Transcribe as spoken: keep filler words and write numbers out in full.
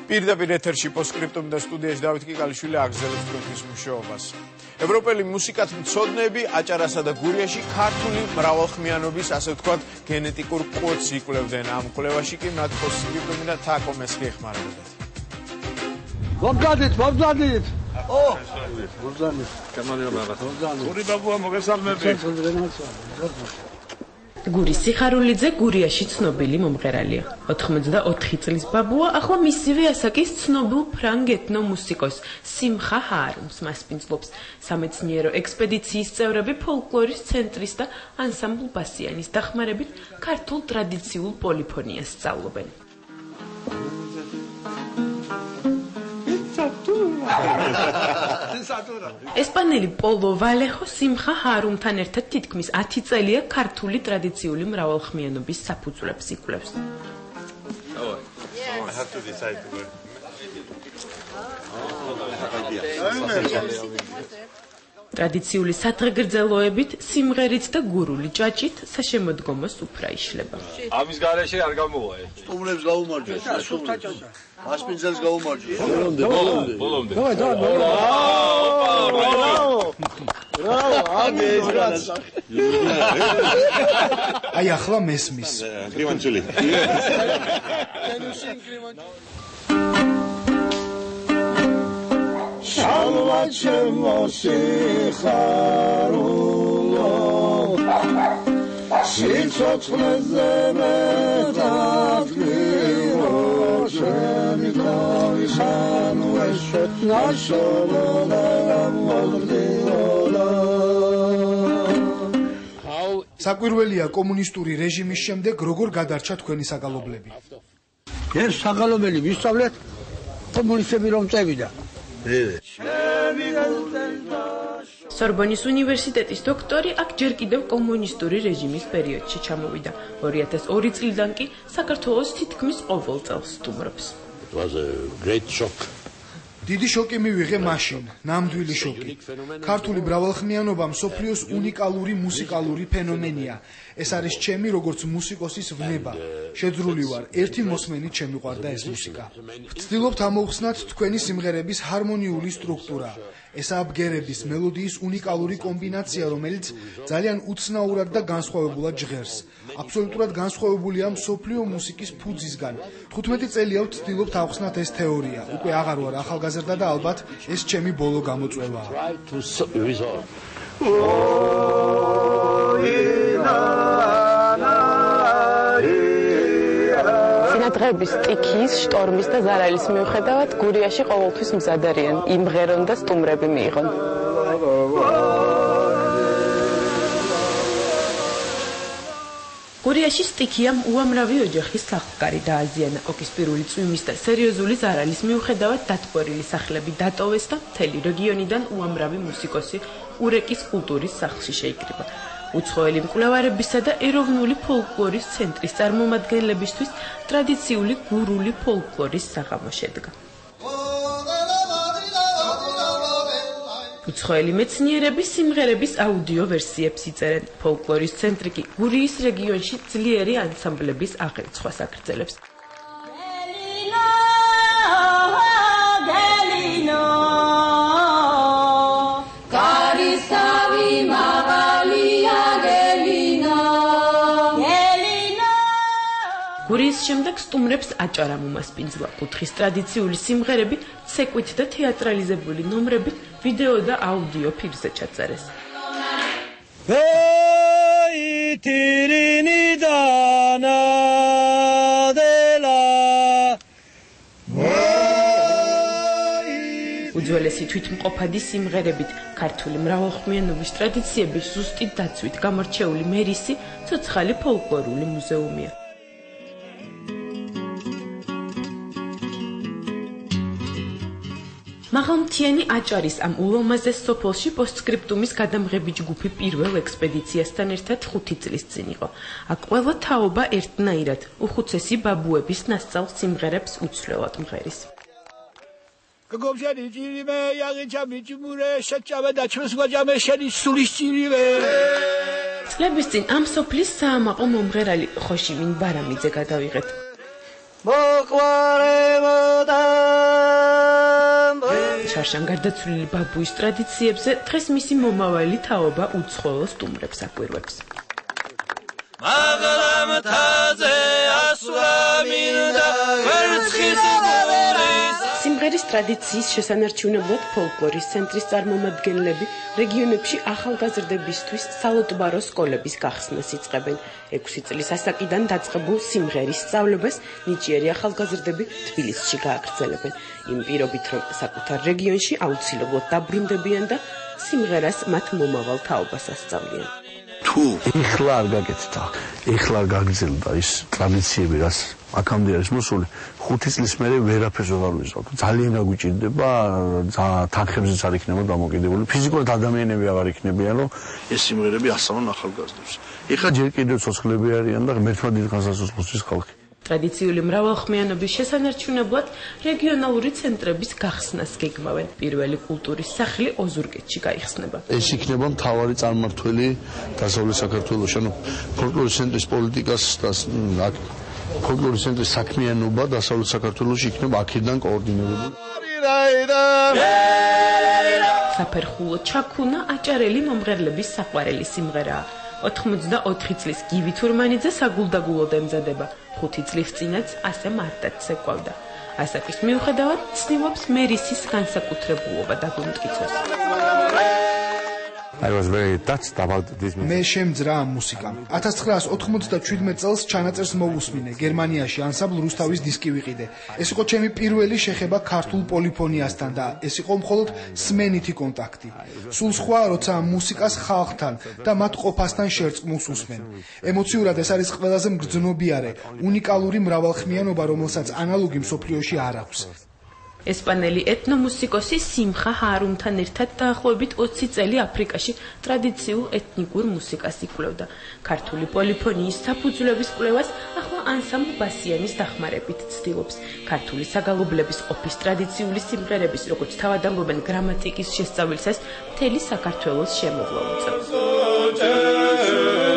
პირდაპირ ეთერში პოსტსკრიპტუმ და სტუდიაში დავით კიკალიშვილი აგრძელებს პროფის მუშაობას. ევროპელი მუსიკათმცოდნები აჭარასა და გურიაში ქართული მრავალხმიანობის, ასე ვთქვათ, გენეტიკურ კოდს იკვლევდნენ. ამ კვლევაში კი მათ პოსტსკრიპტუმი და თაკომეს ეხმარებოდათ. მოგზადეთ, მოგზადეთ. ო, მოგზადეთ. გამარჯობა, მოგზადეთ. გური ბაბუა მოგესალმებით. გურის სიხარულიძე გურიაში ცნობილი მომღერალია. ოთხმოცდაოთხი წლის ბაბუა ახლა მისივე ასაკის ცნობილ ფრანგ ეთნომუსიკოს სიმხა ჰარუმს მასპინძლობს. სამეცნიერო ექსპედიციის წევრები ფოლკლორის ცენტრის და ანსამბლ ბასიანის დახმარებით ქართულ ტრადიციულ პოლიფონიას სწავლობენ. ესპანელი პოლო ვალეხო სიმხა ჰარუმთან ერთად თითქმის ათი წელია ქართული ტრადიციული მრავალხმიანობის საფუძვლებს იკვლევს. ტრადიციული სადღეგრძელოებით, სიმღერით და გურული ჭაჭით საშემოდგომოს უფრა იშლება. ამის გარეშე არ გამოვა ეს. სტუმრებს გაუმარჯოს. მასპინძელს გაუმარჯოს. ბოლომდე, ბოლომდე. ბოლომდე. დავай, დავай, ბოლომდე. ბრავო! ბრავო, ამე ეს რაც. აი ახლა მესმის. კრივანჩული. Shalva chemose kharulo Sitsotleze metadgiro Shemikavishanu eshet nasholola Molgdiola საკვირველია კომუნისტური რეჟიმის შემდეგ როგორ გადარჩა თქვენი საგალობლები? ეს საგალობელი ვისწავლეთ კომუნისტები რომ წევიდა სორბონის უნივერსიტეტის დოქტორი აქ ჯერ კიდევ კომუნისტური რეჟიმის პერიოდში ჩამოვიდა. ორი ათას ორი წლიდან კი საქართველოს თითქმის ყოველ წელს სტუმრობს. It was a great shock. დიდი შოკი მივიღე მაშინ, ნამდვილი შოკი. ქართული მრავალხმიანობა მსოფლიოს უნიკალური მუსიკალური ფენომენია. ეს არის ჩემი როგორც მუსიკოსის ვნება. შეძრული ვარ, ერთი მოსმენით შემიყვარდა ეს მუსიკა. ვცდილობთ ამოვხსნათ თქვენი სიმღერების ჰარმონიული სტრუქტურა. ესაა ბგერების, მელოდიის უნიკალური კომბინაცია, რომელიც ძალიან უცნაურად და განსხვავებულად ჟღერს. აბსოლუტურად განსხვავებულია მსოფლიო მუსიკის ფუძისგან. თხუთმეტი წელია ვცდილობთ ავხსნათ ეს თეორია. უკვე აღარ ვარ ახალგაზრდა და ალბათ ეს ჩემი ბოლო გამოწვევაა. სინათღების, სტიქიის, შტორმის და ზარალის მიუხედავად გურიაში ყოველთვის მზად არიან, იმღერონ და სტუმრები მიიღონ. გურიაში სტიქიამ უამრავი ოჯახის სახლკარი დააზიანა. ოკისპირული წვიმის და სერიოზული ზარალის მიუხედავად დათბორილი სახლები დატოვეს და მთელი რეგიონიდან უამრავი მუსიკოსი ურეკის კულტურის სახლში შეიკრიბა. უცხოელი მკვლევარებისა და ეროვნული ფოლკლორის ცენტრის წარმომადგენლებისთვის ტრადიციული გურული ფოლკლორის საღამო შედგა. უცხოელი მეცნიერები სიმღერების აუდიო ვერსიებს იწერენ. ფოლკლორის ცენტრი კი გურიის რეგიონში ძლიერი ანსამბლების აღრიცხვას აგრძელებს. გურიის შემდეგ სტუმრებს აჭარა მომასპინძლა. კუთხის ტრადიციული სიმღერები ცეკვით და თეატრალიზებული ნომრებით ვიდეო და აუდიო ფილმზე ჩაწერეს. უძველესი თვითმყოფადი სიმღერებით ქართული მრავალხმიანობის ტრადიციების ზუსტი დაცვით გამორჩეული მერისი ცოცხალი ფოლკლორული მუზეუმია. მაღალმთიანი აჭარის ამ ულამაზეს სოფელში პოსტსკრიპტუმის გადამღები ჯგუფი პირველ ექსპედიციასთან ერთად ხუთი წლის წინ იყო. აქ ყველა თაობა ერთნაირად უხუცესი ბაბუების ნასწავლ სიმღერებს უცვლელად მღერის. გოგობჟანი ჭირიმე, იაღიჩამი ჭიმურე, შეჭავე და ჩვენს გვაჯამე შენი სულის ჭირიმე. წლების წინ ამ სოფლის საამაყო მომღერალი ხოშიმინ ბარამიძე გადავიღეთ. შარშან გარდაცვლილი ბაბუის ტრადიციებზე დღეს მისი მომავალი თაობა უცხოელ სტუმრებს აკვირვებს. სიმღერის ტრადიციის შესანარჩუნებლად ფოლკლორის ცენტრის წარმომადგენლები რეგიონებში ახალგაზრდებისთვის სალოტბარო სკოლების გახსნას იწყებენ. ექვსი წლის ასაკიდან დაწყებულ სიმღერის სწავლებას ნიჭიერი ახალგაზრდები თბილისში გააგრძელებენ. იმ პირობით, რომ საკუთარ რეგიონში აუცილებლად დაბრუნდებიან და სიმღერას მათ მომავალ თაობას ასწავლიან. თუ ეხლა არ გაკეთდა, ეხლა არ გაგრძელდა ის ტრადიციები, რაც აქამდე არის მოსული, ხუთი წლის მერე ვერაფერს ვეღარ ვიზავთ. ძალიან გაგვიჭირდება, თანხებზეც არ იქნება დამოკიდებული. ფიზიკურად ადამიანები აღარ იქნებიან, რომ ეს სიმღერები ასწავლონ ახალგაზრდებს. ეხლა ჯერ კიდევ ცოცხლები არიან და ღმერთმა დიდხანს ასუსტოს ხალხი. ტრადიციული მრავალხმიანობის შესანარჩუნებლად რეგიონალური ცენტრების გახსნას გეგმავენ. პირველი კულტურის სახლი ოზურგეთში გაიხსნება. ეს იქნება მთავარი წარმმართველი დასავლეთ საქართველოში, ანუ ფოლკლორის ცენტრის პოლიტიკას და ფოლკლორის ცენტრის საქმიანობა დასავლეთ საქართველოში იქნება აქედან коордиნირებული. საფერხულო ჩაქუნა აჭარელი მომღერლების საყვარელი სიმღერაა. ოთხმოცდაოთხი წლის გივი თურმანიძე საგულდაგულოდ ემზადება. ხუთი წლის წინაც ასე მარტად ცეკვავდა. ასაკის მიუხედავად ცდილობს მერისის განსაკუთრებულობა დაგვიმტკიცოს. I was very touched about this music. მე შემძრა ამ მუსიკამ. ათას ცხრაას ოთხმოცდაჩვიდმეტ წელს ჩანაწერს მოვუსმინე გერმანიაში ანსამბლ რუსთავის დისკი ვიყიდე. ეს იყო ჩემი პირველი შეხება ქართულ პოლიფონიასთან და ეს იყო მხოლოდ სმენითი კონტაქტი. სულ სხვა, როცა ამ მუსიკას ხალხთან და მათ ყოფასთან შერწყმულს უსმენ. ემოციურად ეს არის ყველაზე მგრძნობიარე, უნიკალური მრავალხმიანობა, რომელსაც ანალოგი მსოფლიოში არ აქვს. ესპანელი ეთნომუსიკოსი სიმხა ჰარუნთან ერთად დაახლოებით ოცი წელი აფრიკაში ტრადიციულ ეთნიკურ მუსიკას იკვლევდა. ქართული პოლიფონიის საფუძვლების კვლევას ახლა ანსამბლ ბასიანის დახმარებით ცდილობს. ქართული საგალობლების ყოფის ტრადიციული სიმღერების, როგორც თავად ამბობენ, გრამატიკის შესწავლისას მთელი საქართველოს შემოვლა უწევს.